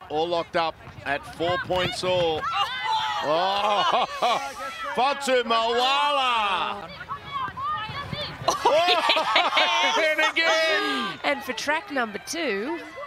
all locked up at 4 points all. Oh, Fotu-Moala. Oh, And again. and for track number 2,